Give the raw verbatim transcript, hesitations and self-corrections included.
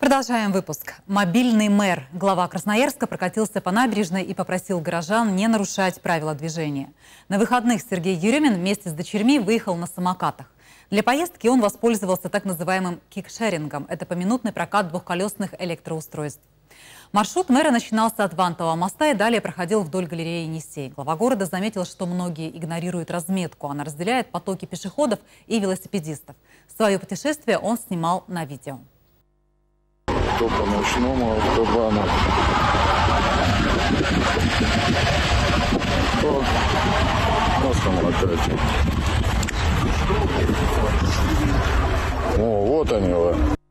Продолжаем выпуск. Мобильный мэр. Глава Красноярска прокатился по набережной и попросил горожан не нарушать правила движения. На выходных Сергей Еремин вместе с дочерьми выехал на самокатах. Для поездки он воспользовался так называемым кикшерингом. Это поминутный прокат двухколесных электроустройств. Маршрут мэра начинался от Вантового моста и далее проходил вдоль галереи Енисей. Глава города заметил, что многие игнорируют разметку. Она разделяет потоки пешеходов и велосипедистов. Свое путешествие он снимал на видео. Кто по ночному автобану, кто на самокате. О, вот они.